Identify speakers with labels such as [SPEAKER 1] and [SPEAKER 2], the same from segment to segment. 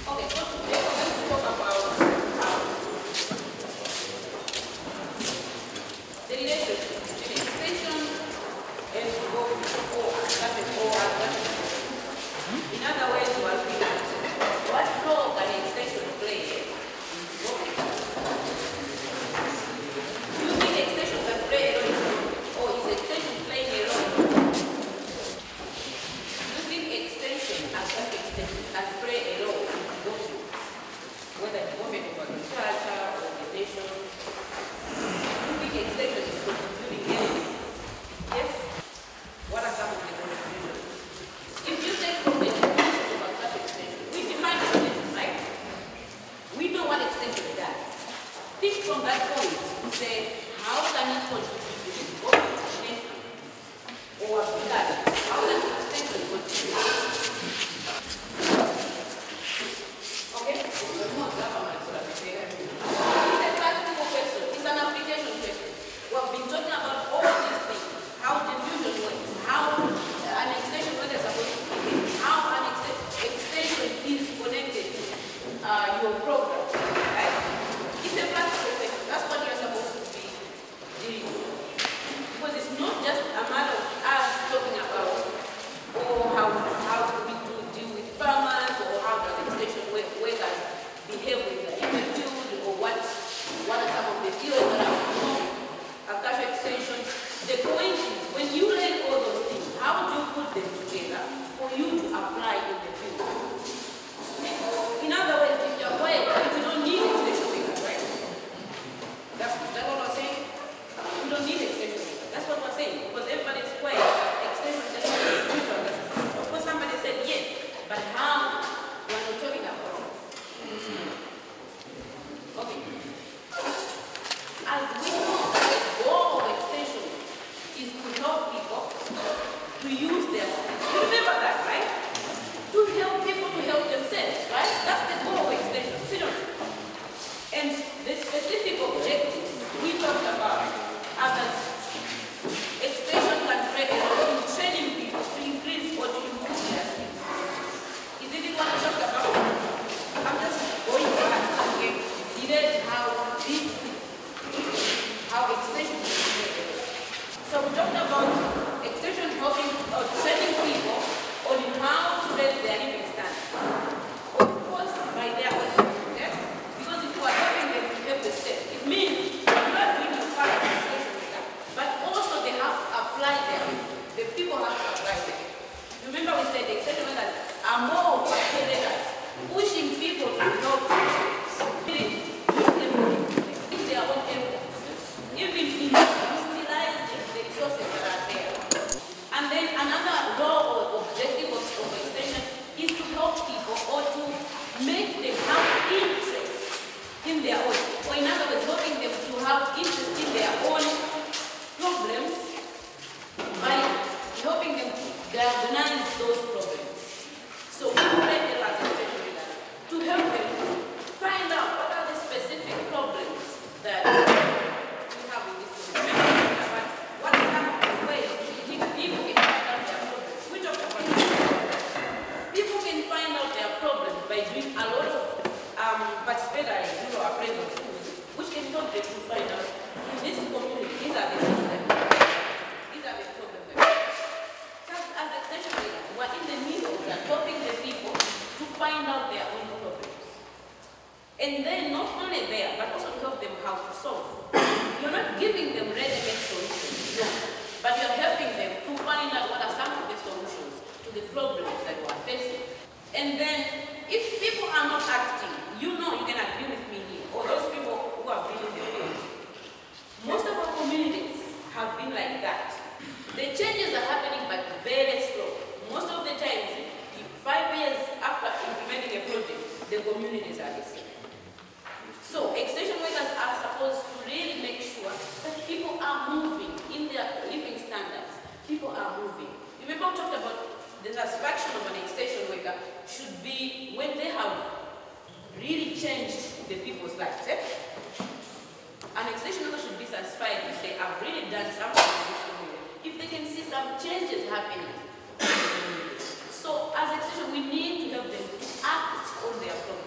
[SPEAKER 1] Okay, so today we're going to talk about the relationship between extension and in other words, we are looking at what role can extension play in development. Do you think extension can play a role, or is extension playing a role? Do you think extension as an extension can play a role in development, whether development of agriculture or the nation? Do you think extension is contributing anything? Yes? What are some of the contributions? If you take from the definition of agriculture extension, we define extension, right? We know what extension does. Think from that point, say, how can it contribute to the development or agriculture? How does extension contribute? Okay? It's a practical question. It's an application question. We have been talking about all these things. How diffusion works. How an extension, what they're supposed to be. How an extension is connected to your program. Right? It's a practical question. That's what you're supposed to be dealing with. Because it's not just a matter of us talking about how do we deal with farmers, or how does extension workers behave in the field, or what are some of the fields that are agriculture extension. The point is, when you learn all those things, how do you put them together for you to apply in the field? In other words, if you're quiet, you don't need extension workers, right? That's what we're saying. You don't need extension workers. That's what we're saying. Because everybody's quiet, extension just neutral. Of course, somebody said yes, but how? We're not talking about it. Okay. As we know, the goal of extension is to help people to use their skills. You remember that, right? To help people to help themselves, right? That's the goal of extension. And the specific objectives we talked about are that extension can play a role in training people to increase or to improve their skills. Is it what we talked about? I'm just going back again. How extension is playing. So we talked about extension helping or training people on how to raise their living standards. Of course, by their own steps, because if you are helping them to help the steps, it means you're not doing a part of the extension with them, but also they have to apply them. The people have to apply them. Remember we said the extension workers are more of facilitators, pushing people to help their own efforts, even in utilizing the resources that are there. And then another goal or objective of extension is to help people or to make them have interest in their own, or in other words, helping them to have interest in their own problems by helping them to diagnose those problems. So we provide them as extension workers to help them find out what are the specific problems that we have in this community. What are some of the ways people can find out their problems? We talked about that. People can find out their problems by doing a lot of participatory appraisal tools, which can help them to find out in this community, these are the things that these are the problems that we have. Just as extension workers, we're in the middle of helping the people to find out their own problems. And then not only there, but also to help them how to solve. You're not giving them ready-made solutions, no. But you're helping them to find out what are some of the solutions to the problems that you are facing. And then, if people are not acting, you know, you can agree with me here, or those people who have been in the field. Most of our communities have been like that. The changes are happening, but very slow. Most of the times, 5 years after implementing a project, the communities are the same. So, extension workers are supposed to really make sure that people are moving in their living standards. People are moving. Remember we talked about the satisfaction of an extension worker should be when they have really changed the people's lives. Eh? An extension worker should be satisfied to say, I've really done something in this community. If they can see some changes happening. So, as extension, we need to help them to act on their problems.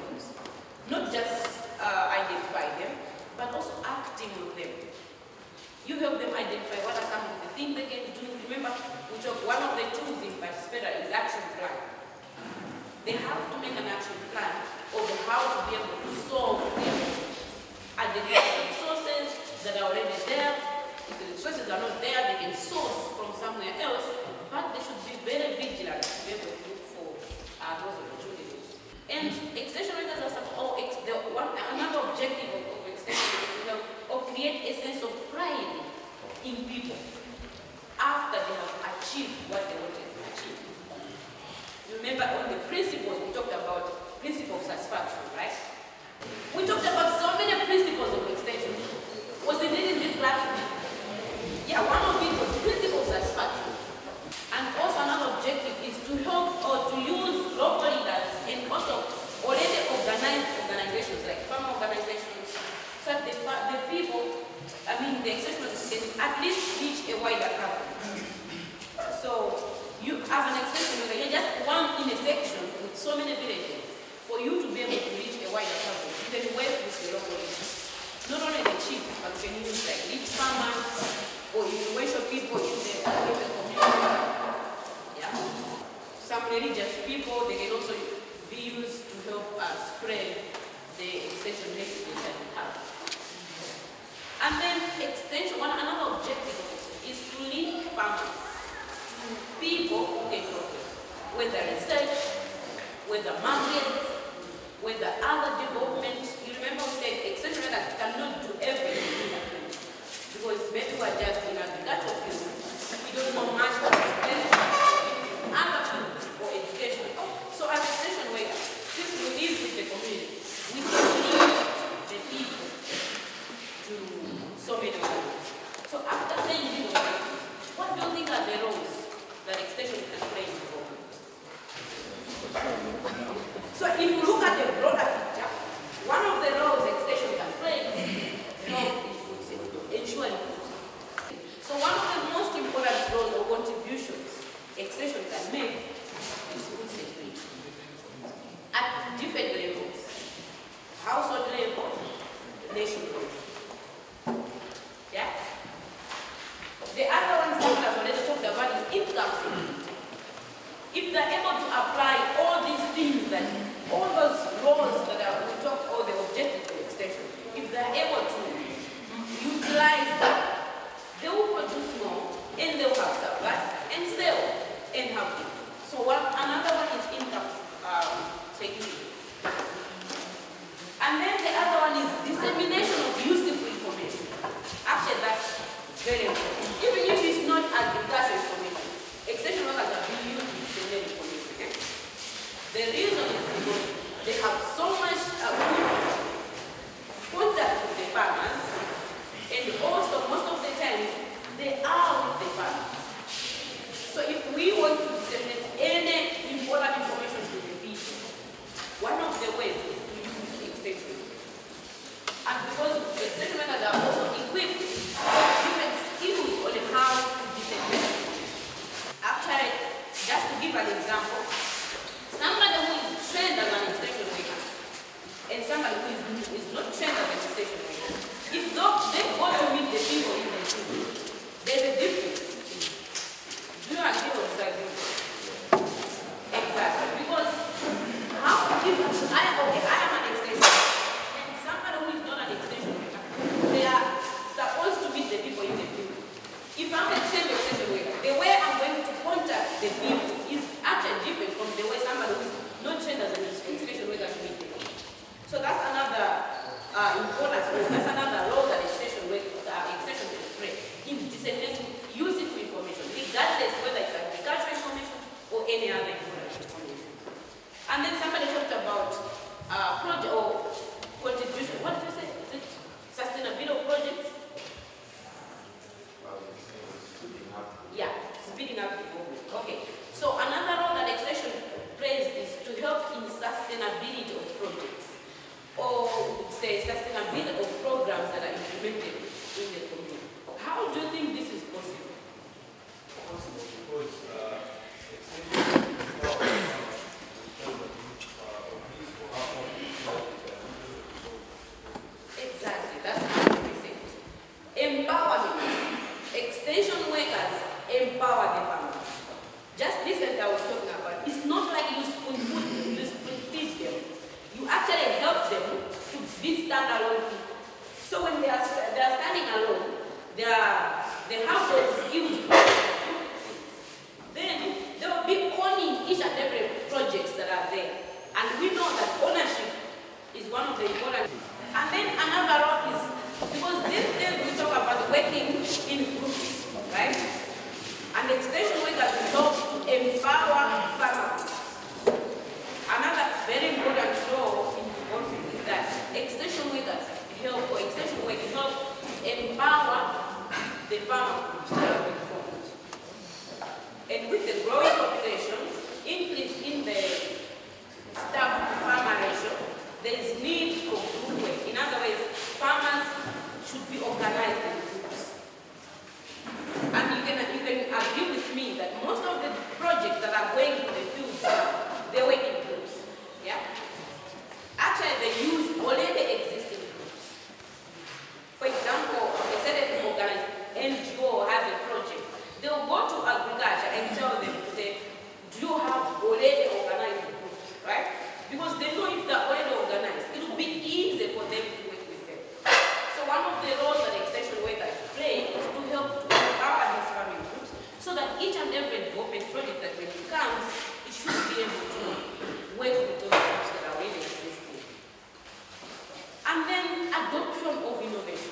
[SPEAKER 1] not just identify them, but also acting on them. You help them identify what are some of the things they can do. Remember, one of the tools in participator is action plan. They have to make an action plan of how to be able to solve them. Identify the resources that are already there. If the resources are not there, they can source from somewhere else, but they should be very vigilant to be able to look for those opportunities. And extension workers are another objective of extension is to create a sense of pride in people after they have achieved what they wanted to achieve. Remember on the principles, we talked about principle of satisfaction, right? We talked about so many principles of extension. Was it in this classroom? Yeah, one of it was principle of satisfaction. And also another objective is to help or to use local leaders and also already organized organizations like farm organizations, so that the people, the extension can at least reach a wider coverage. So you, as an extension worker, you're just one in a section with so many villages. For you to be able to reach a wider coverage, you can work with the local leaders. Not only the chief, but you can use like lead farmers or influential people in the community. Yeah. Some religious people, they can also be used to help spread the extension messages that we have. And then extension, another objective is to link farmers to people who can help them, whether research, whether markets, whether other development. You remember we said extension workers cannot do everything in the field, because maybe we are just in agricultural field, we don't know much about other fields or education. So as extension workers, since we live with the community, we can lead the people to so many ways. So after saying these objectives, what do you think are the roles that extension can play in development? So if you look at the broader picture, one of the roles extension can play is help in food safety, ensuring food safety. So one of the most important roles or contributions extension can make is food safety at different levels: household level, nation level. Yeah. The other one that I've already talked about is income security. If they're able to apply all these things that, all those roles that we talked, all the objectives of extension, if they're able to utilize that, they will produce more and they will have surplus and sell and have it. So another one is income security. And then the other one is dissemination of useful information. Actually, that's very important. Even if it's not agricultural information, extension workers are being used to disseminate information. Okay? The reason is because they have so much contact with the farmers, and also most of the times they are with the farmers. So if we want to disseminate any important information to the people, one of the ways is to use extension. And because extension workers are also equipped with different skills on how to disseminate information. Actually, just to give an example, somebody who is trained as an extension worker and somebody who is not trained as an extension worker, if they go to meet the people in the field, there's a difference. Do you agree or disagree? Exactly. Because if I am an extension worker and somebody who is not an extension worker, they are supposed to meet the people in the field. If I'm a trained extension worker, the way I'm going to contact the people is actually different from the way somebody who is not trained as an extension worker to meet them. So that's another important role. That's another role that extension can play in disseminating useful information, regardless whether it's agricultural information or any other important information. And then somebody talked about project or contribution. What did you say? Is it sustainability projects? Yeah, speeding up development. Okay. So another role that extension plays is to help in sustainability of projects, or say sustainability of programs that are implemented in the community. How do you think this is possible?
[SPEAKER 2] Possible because extension
[SPEAKER 1] one of the important. And then another role is, because these days we talk about working in groups, right? And extension workers will help to empower farmers. Another very important role in development is that extension workers help, or extension work help empower the farmer groups that have been formed. And with the growing population, increase in the staff to farmer ratio, there is need for group work. In other words, farmers should be organized in groups. And you can agree with me that most of the projects that are going to the field now, they work in groups. Yeah? Actually, they use already existing groups. For example, a certain organized NGO has a project. They'll go to agriculture and tell them to say, do you have already organized groups, right? Because they know if they're already organized, it will be easy for them to work with them. So one of the roles that extension workers play is to help to empower these farming groups so that each and every development project that when it comes, it should be able to work with those groups that are already existing. And then adoption of innovations.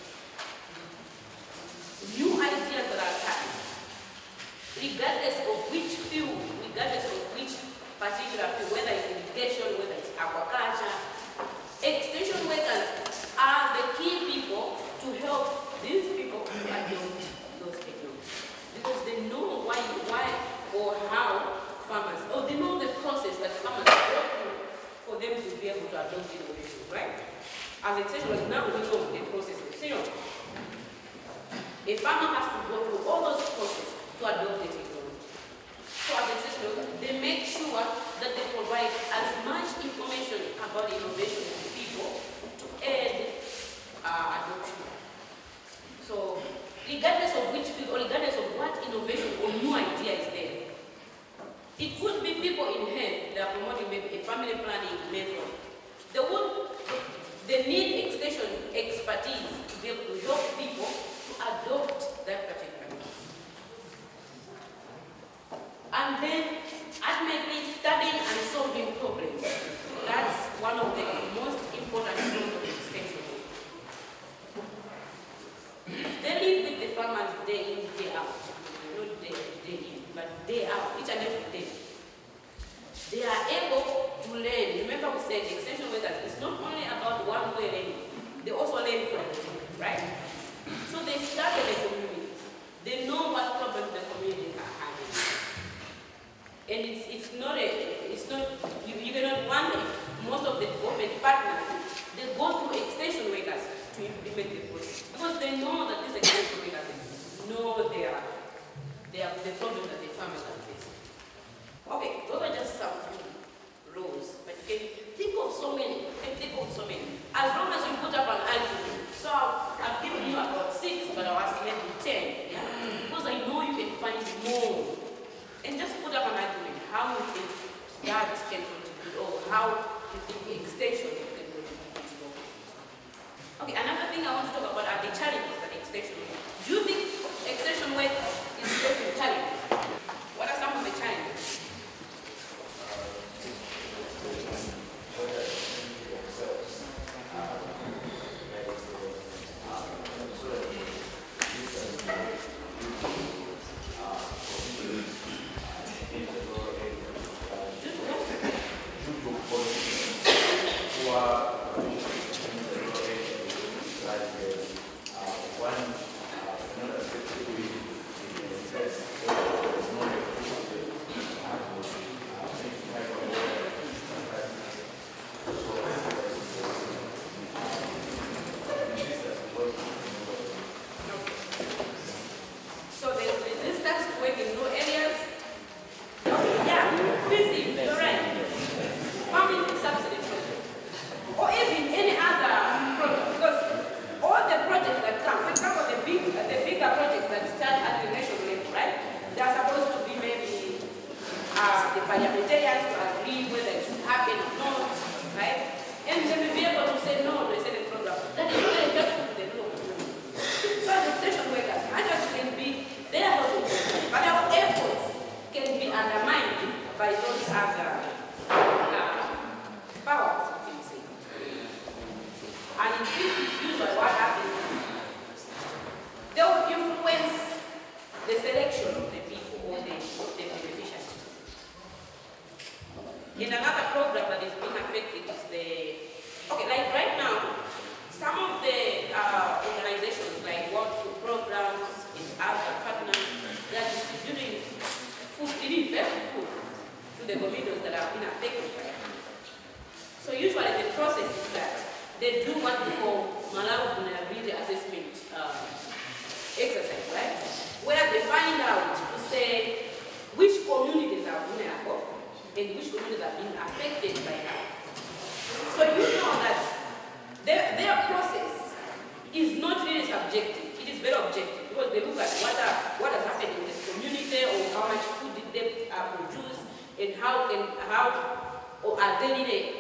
[SPEAKER 1] New ideas that are coming, regardless of which field, regardless of which particular field, whether it's irrigation, whether it's aquaculture, extension workers are the key people to help these people to adopt those technologies. Because they know why or how farmers, or they know the process that farmers go through for them to be able to adopt innovation, right? As extension workers, now we know the process is serious. A farmer has to go through all those processes to adopt the technology. So as extension workers, they make sure that they provide as much information about innovation to people to aid adoption. So regardless of which field or regardless of what innovation or new idea is there, it could be people in health that are promoting maybe a family planning method. They need extension expertise to be able to help people to adopt that particular method. And then ultimately studying and solving problems. That's one of the most important roles of extension. They live with the farmers day in, day out. Not day in, but day out, each and every day. They are able to learn. Remember we said extension workers, it's not only about one way learning, they also learn from it, right? So they study the communities. They know what problems the communities are having. And you cannot wonder if most of the development partners, they go through extension workers to implement the project. Because they know that these extension workers know the problems that the farmers are facing. Okay, those are just some roles, but you can think of so many, As long as you put up an argument. So I've given you about 6, but I was maybe 10, yeah? Because I know you can find more. And just put up an argument, how you think that can contribute, or how you think extension can contribute to this work. Okay, another thing I want to talk about are the challenges that extension work. Do you think extension work is facing challenges? What are some of the challenges? Or in this is usually what happens. They will influence the selection of the people or the beneficiaries. In another program that is being affected is like right now, some of the organizations like World Food Programs and other partners, they are distributing food, really very food, to the communities that have been affected by it. So usually the process is that they do what we call Malawi vulnerability assessment exercise, right? Where they find out to say which communities are vulnerable and which communities are being affected by that. So you know that their process is not really subjective, it is very objective because they look at what has happened in this community or how much food did they produce and how are they really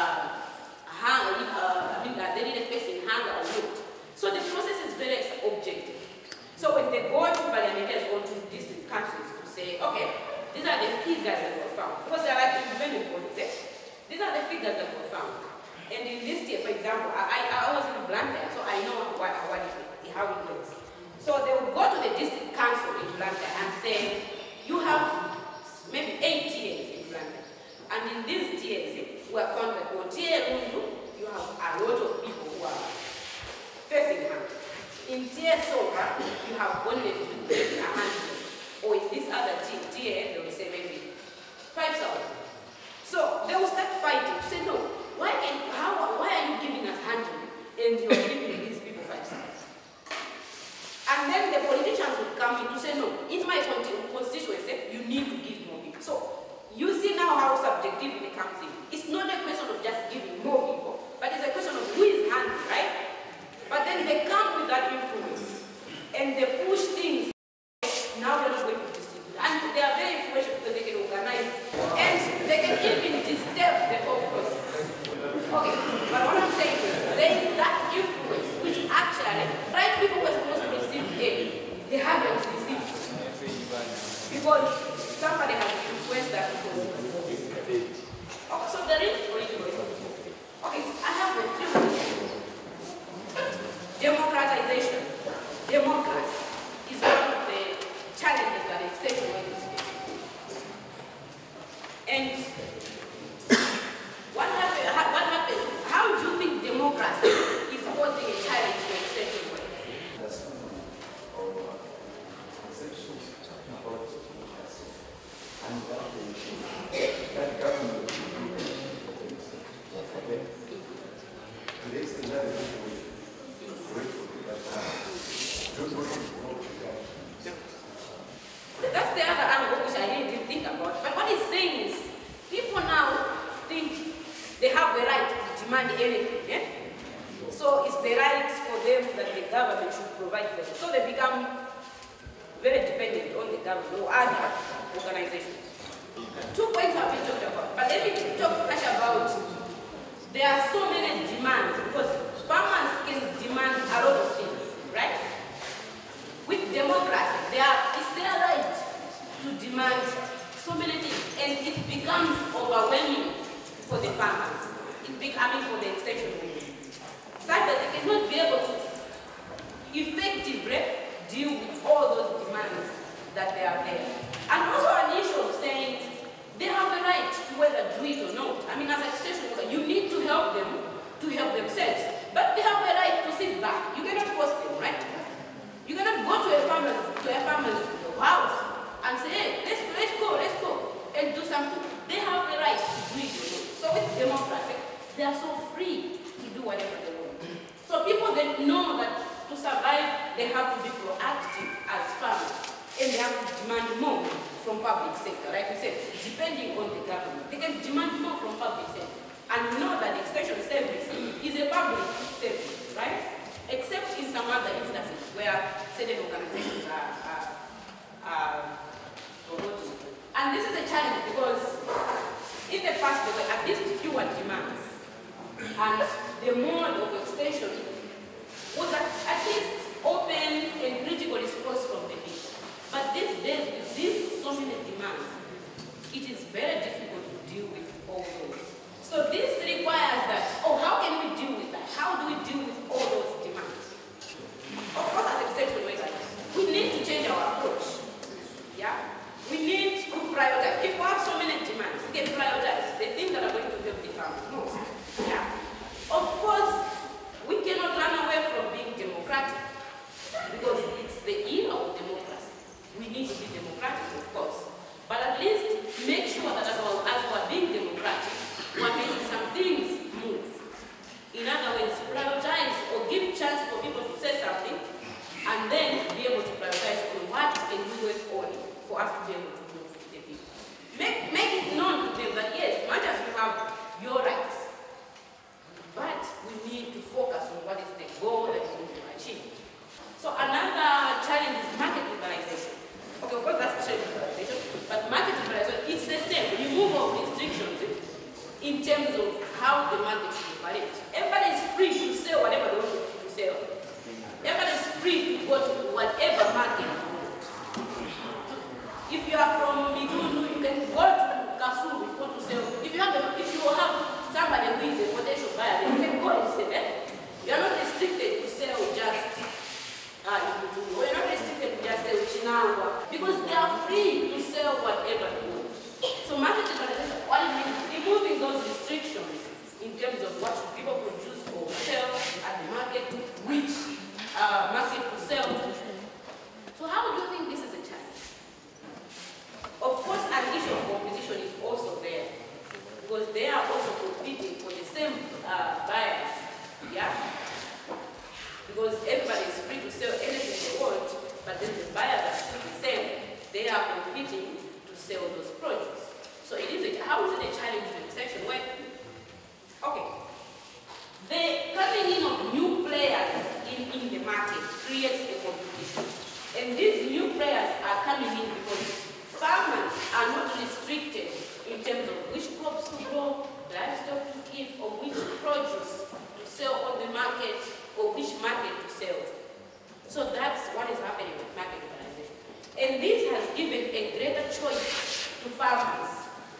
[SPEAKER 1] are they really facing hunger or not. So the process is very objective. So when they go to parliamentarians or to district councils to say, okay, these are the figures that were found, because they are like independent bodies. These are the figures that were found. And in this year, for example, I was in Blantyre, so I know how it works. So they would go to the district council in Blantyre and say, you have maybe 8 tiers in Blantyre. And in these tiers, we have found that for tier Lundu, you have a lot of people who are facing hunger. In tier Soka, you have only 100. Or in this other tier, they will say maybe 5,000. So they will start fighting to say, no, why are you giving us 100 and you're giving these people 5,000? And then the politicians will come in to say, no, in my constituency, you need to give more people. So you see now how subjectivity comes in. It's not a question of just giving more people, but it's a question of who is hungry, right? But then they come with that influence and they push things. Now we're not going to distribute. And they are very influential because they can organize and they can even disturb the whole process. Okay, but what I'm saying is there is that influence which actually, right people who are supposed to receive aid, they haven't received it. Because somebody has influenced that process. Okay, so there is okay, I have a few democratization. Democracy is one of the challenges that extension is facing. And what happens? How do you think democracy is posing a challenge to extension work? That's the other angle which I didn't think about. But what he's saying is, people now think they have the right to demand anything. Yeah? So it's the right for them that the government should provide them. So they become very dependent on the government or other organizations. 2 points have been talked about. But let me talk much about there are so many demands because farmers can demand a lot of things, right? With democracy, it's their right to demand so many things, and it becomes overwhelming for the farmers. For the extension movement, such that they cannot be able to effectively deal with all those demands that they are there. And also an issue of saying they have a right to whether do it or not. I mean, as an extension worker, you need to help them to help themselves, but they have a right to sit back. You cannot force them, right? You cannot go to a farmer's house and say, hey, let's go, and do something. They have the right to do it. So with democracy, they are so free to do whatever they want. So people then know that to survive, they have to be proactive as farmers, and they have to demand more from public sector. Like we said, depending on the government, they can demand more from public sector. And we know that extension service is a public service, right? Except in some other instances where certain organizations are promoting. And this is a challenge because in the past there were at least fewer demands. And the mode of extension was at least open and critical response from the people. But these days, with these so many demands, it is very difficult to deal with all those. So this requires that, how can we deal with that? How do we deal with market should operate. Everybody is free to sell whatever they want to sell. Everybody is free to go to whatever market you want. If you are from Migunu, you can go to Kasulu if you want to sell. If you have somebody who is a potential buyer, you can go and sell. You are not restricted to sell just Migunu. Or you are not restricted to just sell Chinangwa. Because they are free to sell whatever they want. So market liberalization, what it means, removing those restrictions in terms of what people produce or sell at the market, which market to sell. So how do you think this is a challenge? Of course, an issue of competition is also there, because they are also competing for the same buyers, yeah? Because everybody is free to sell anything they want, but then the buyers are still the same. They are competing to sell those produce. So it is how is it a challenge to exception? Well, okay. The coming in of new players in the market creates a competition. And these new players are coming in because farmers are not restricted in terms of which crops to grow, livestock to keep, or which produce to sell on the market, or which market to sell. So that's what is happening with market organization. And this has given a greater choice to farmers.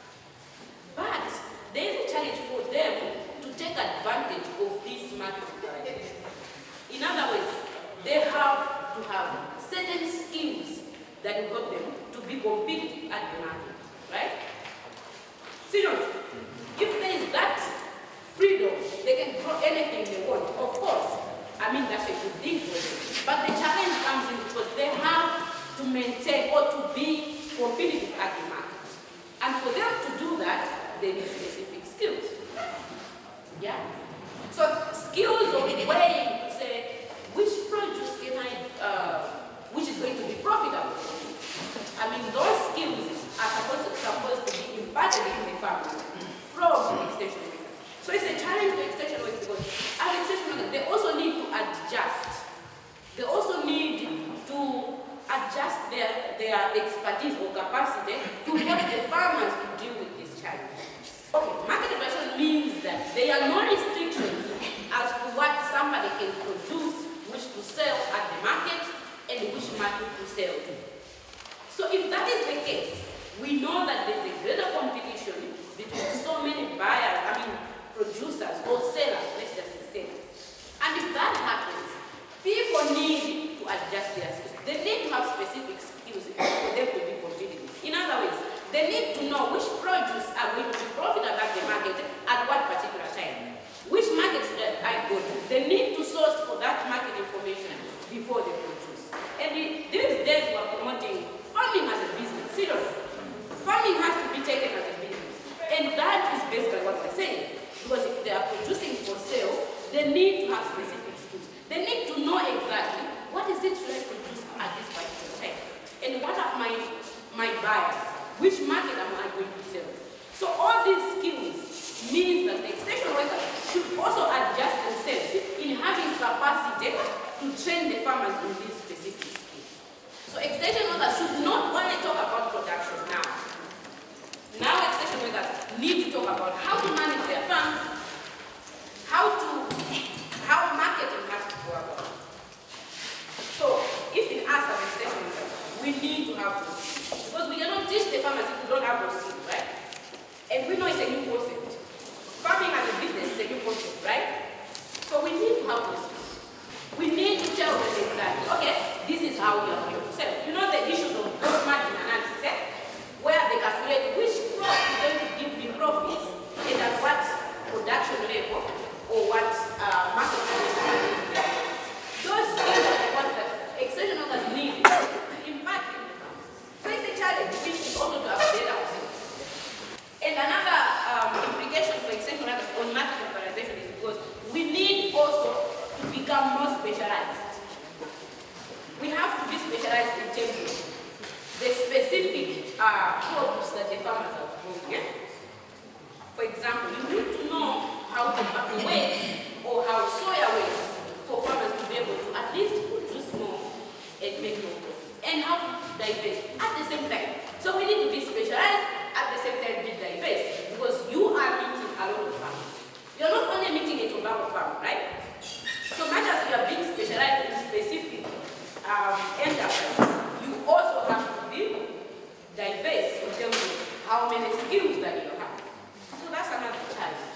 [SPEAKER 1] But there is a challenge for them to take advantage of this market organization. In other words, they have to have certain skills that will help them to be competitive at the market, right? Seriously, if there is that freedom, they can grow anything they want. Of course, I mean that's a good thing for them. But the challenge comes in because they have to maintain or to be competitive at the market. And for them to do that, they need specific skills. Yeah? So skills of weighing to say, which produce can which is going to be profitable? I mean, those skills are supposed to be imparted in the farmers from the extension workers. So it's a challenge to extension workers because as extension workers, they also need to adjust. They also need to adjust their expertise or capacity to help the farmers to deal with this challenge. Okay, market liberalization means that there are no restrictions as to what somebody can produce, which to sell at the market, and which market to sell to. So if that is the case, we know that there's a greater competition between so many buyers, producers or sellers, let's just say sellers. And if that happens, people need to adjust their skills. They need to have specific skills for them to be competitive. In other words, they need to know which produce are going to be profitable at the market at what particular time. Which market should I go to? They need to source for that market information before they produce. And these days we are promoting farming as a business. Seriously. Farming has to be taken as a business. And that is basically what we're saying. Because if they are producing for sale, they need to have specific skills. They need to know exactly what is it should I produce at this particular time. And what are my buyers? Which market am I going to sell? So all these skills means that the extension workers should also adjust themselves in having capacity to train the farmers in these specific skills. So extension workers should not only talk about production now. Now extension workers need to talk about how to manage their farms, how marketing has to go about. So if in us as extension workers, we need to have those skills. Because we cannot teach the farmers if we don't have those skills, right? And we know it's a new concept. Farming as a business is a new concept, right? So we need to have those skills. We need to tell them exactly, okay, this is how we are going to sell. You know the issues of gross margin analysis, where they calculate which crop is going to give me profits and at what production level or what market level. Those skills are the ones that extension workers need to impact in the farms. So it's a challenge, which is also to update ourselves. And another implication for extension workers on market organization is because we need also to become more specialized. We have to be specialized in terms of the specific crops that the farmers are growing. Yeah? For example, you need to know how to weight or how soya weighs for farmers to be able to at least produce more and make more profit. And have diverse at the same time. So we need to be specialized at the same time be diverse. Because farm, right? So much as you are being specialized in specific enterprise, you also have to be diverse in terms of how many skills that you have. So that's another challenge.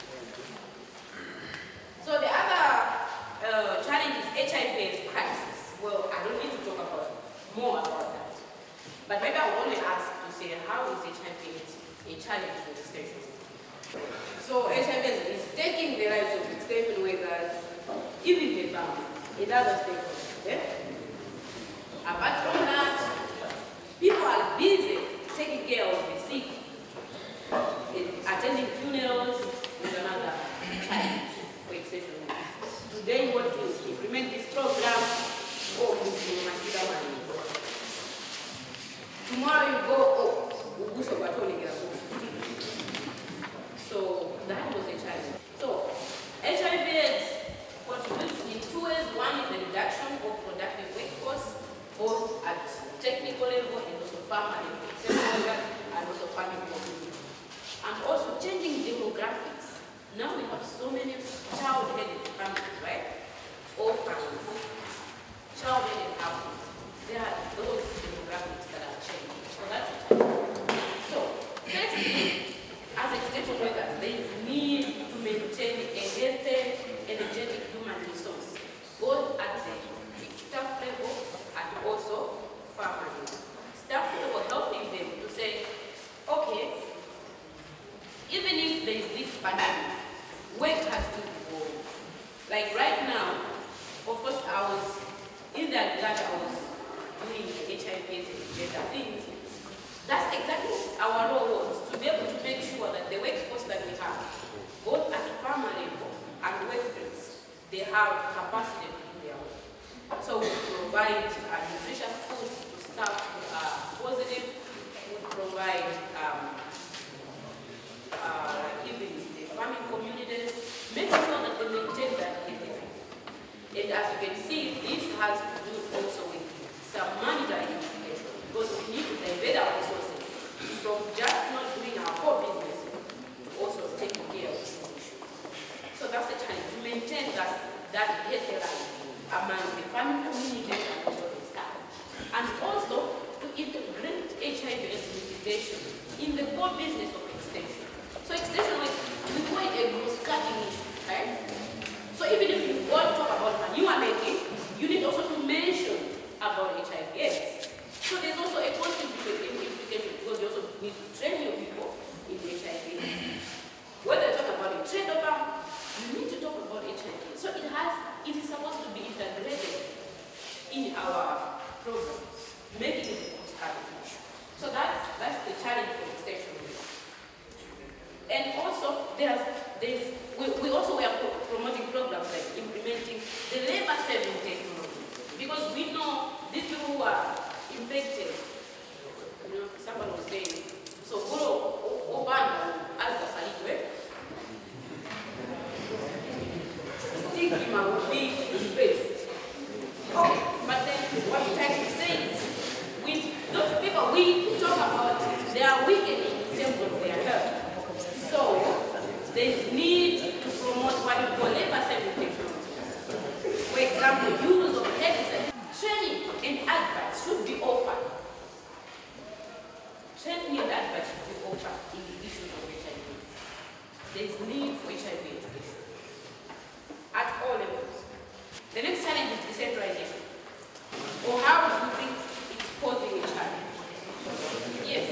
[SPEAKER 1] So the other challenge is HIV crisis. Well, I don't need to talk more about that. But maybe I will only ask to say, how is HIV a challenge for extension? So HIV is taking the lives of extension workers, even the family, in other stakeholders. Yeah? Apart from that, people are busy taking care of the sick. Attending funerals is another challenge for extension workers. Today, we want to implement this program for Mgalamadzi. Tomorrow you go, so that was a challenge. So HIV/AIDS contributes in two ways. One is the reduction of productive workforce, both at technical level and also farmer level, and also farming community. And also changing demographics. Now we have so many child-headed families, right? All families. Child-headed households. There are those demographics that are changing. So that's a challenge. So, firstly, as extension workers, there is need to maintain a healthy, energetic human resource, both at the staff level and also farmer level. Staff level helping them to say, okay, even if there is this pandemic, work has to go. Like right now, of course, I was in that I was doing HIV and things. That's exactly our role was, to be able to make sure that the workforce that we have, both at farmer level and workplace, they have capacity to do their work. So we provide nutritious foods to staff who are positive. We provide even the farming communities, making sure that they maintain that healthy life. And as you can see, this has to do also with some monetary implications, because we need to divert our resources from just not doing our core business to also taking care of these issues. So that's the challenge, to maintain that healthy life among the farming communities and also the staff. And also to integrate HIV/AIDS mitigation in the core business of extension. So extension, we call it a cross-cutting issue, right? So even if you want to talk about manure making, you need also to mention about HIV/AIDS. So there's also a cost implication, because you also need to train your people in HIV. Whether you talk about a trade over, you need to talk about HIV. So it is supposed to be integrated in our programs, making it a cross-cutting issue. So that's the challenge for extension. And also, we also are promoting programs like implementing the labor-saving technology, because we know these people who are infected, someone was saying, so Guru Obama as the Salidwe, stigma will be in place. Okay, but then what I'm trying to say is, with those people we talk about, they are weakening in terms of their health. So there is need to promote what we call labor-saving technology. For example, use of herbicides. Training and advice should be offered. Training and advice should be offered in the issues of HIV. There is need for HIV education at all levels. The next challenge is decentralization. Or how do you think it's posing a challenge? Yes.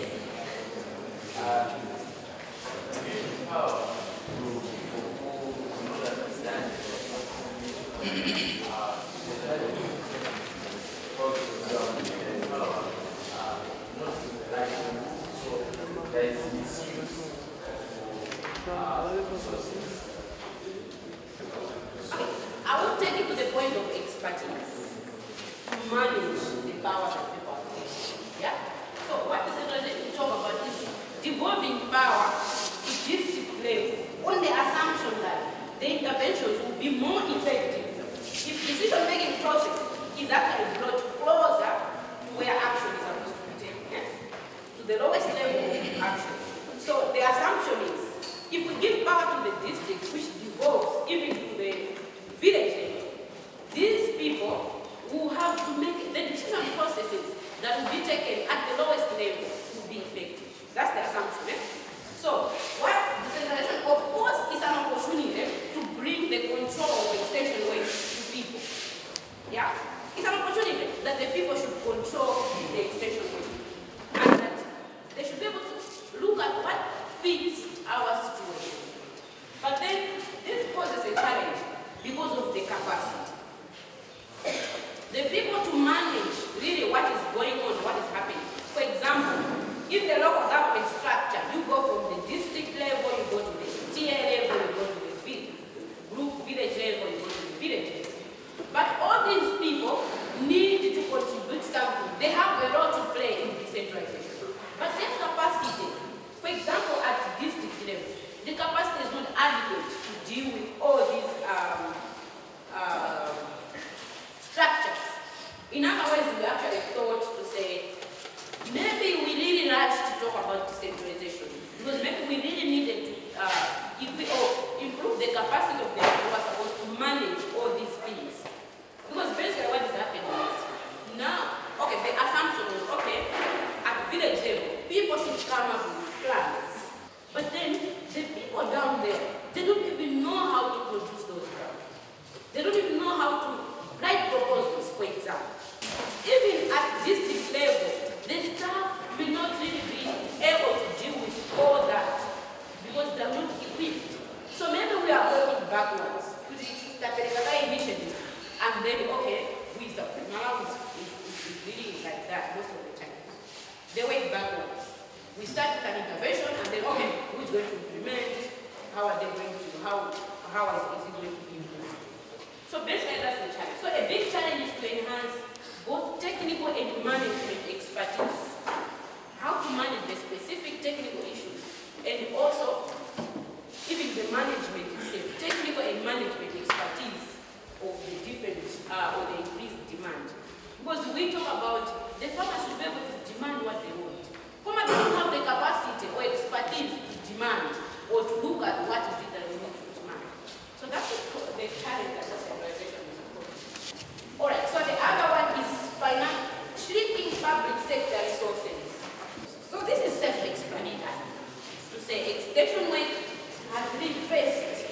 [SPEAKER 1] I will take it to the point of expertise to manage the power that people are facing. Yeah? So what decentralization talk about is devolving power to district level on the assumption that the interventions will be more effective if decision-making process is actually brought closer to where action is supposed to be taken, yeah? To the lowest level of action. So the assumption is, if we give power to the district, which devolves even to the capacity of them who are supposed to manage all these things. Because basically what is happening is, now, okay, the assumption is, okay, at village level, people should come up with plans. But then, the people down there, they don't even know how to produce those plans. They don't even know how to write proposals, for example. Even at district level, the staff will not really be able to deal with all that because they are not equipped. So maybe we are working backwards to the initiative, and then, okay, Malawi is really like that most of the time. They work backwards. We start with an intervention, and then, okay, who is going to implement? How are they going to, how is it going to be implemented? So basically that's the challenge. So a big challenge is to enhance both technical and management expertise. How to manage the specific technical issues, and also even the management itself, technical and management expertise of the different or the increased demand. Because we talk about the farmers should be able to demand what they want. Farmers don't have the capacity or expertise to demand or to look at what is it that we need to demand. So that's the challenge that decentralization is posing. Alright, so the other one is shrinking public sector resources. So this is self-explanatory. To say extension work has really faced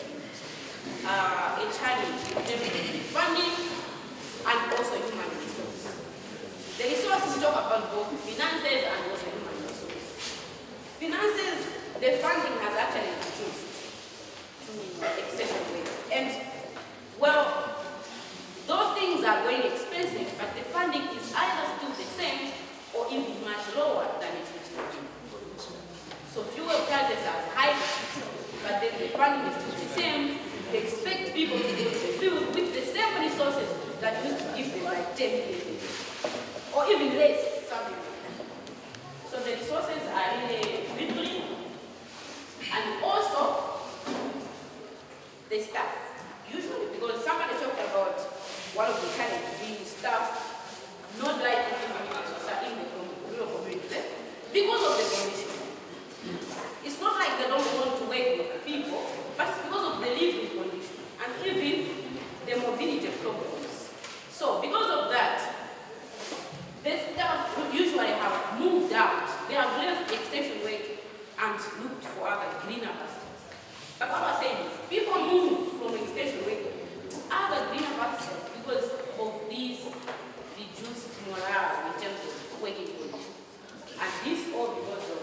[SPEAKER 1] a challenge in terms of funding and also human resources. The resources we talk about both finances and also human resources. Finances, the funding has actually reduced to extension work. And well, those things are going expensive, but the funding is either still the same or even much lower than it used to be. So fuel prices are high, but then the funding is still the same. They expect people to go to the field with the same resources that used to give them like 10 million, or even less, something like that. So the resources are really dwindling, and also the staff. Usually, because somebody talked about one of the challenges being staff not liking to be in the rural community because of the condition. It's not like they don't want to work with people, but it's because of the living condition and even the mobility problems. So because of that, the staff usually have moved out. They have left extension work and looked for other greener pastures. But what I'm saying is, people move from extension work to other greener pastures because of these reduced morale in terms of working conditions. And this all because of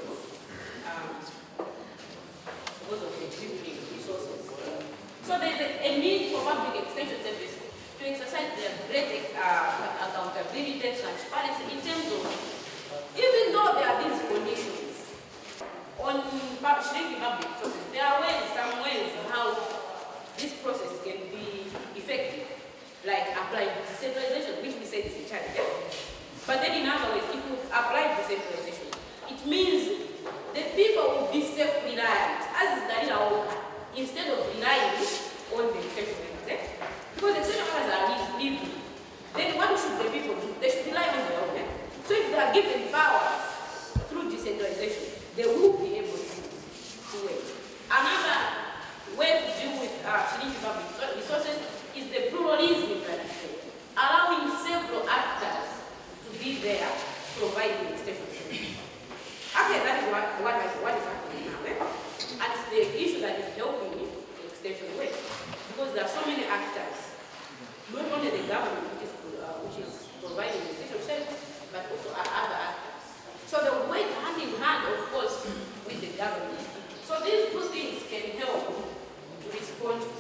[SPEAKER 1] the dwindling resources. So there's a need for public extension service to exercise their great accountability, transparency in terms of, even though there are these conditions on shrinking public resources, there are some ways how this process can be effective, like applying decentralization, which we said is a challenge. But then in other ways, if you apply decentralization, it means the people will be self-reliant, as is Dalila Oka, instead of relying on the extension workers. Because extension workers are living. Then what should the people do? They should rely on their own. So if they are given powers through decentralization, they will be able to work. Another way to deal with shrinking public resources is the pluralism that is there, allowing several actors to be there providing extension services. Actually, that is what is happening now. And it's the issue that is helping the extension work. Because there are so many actors, not only the government, which is providing extension service, but also other actors. So they work hand in hand, of course, with the government. So these two things can help to respond to